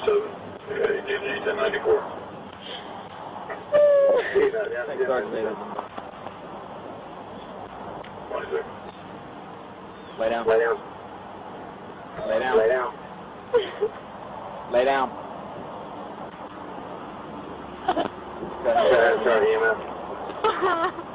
1094. Thanks, Sergeant Davis. 26. Lay down. Lay down. Lay down. Lay down. Lay down. Sorry, EMS.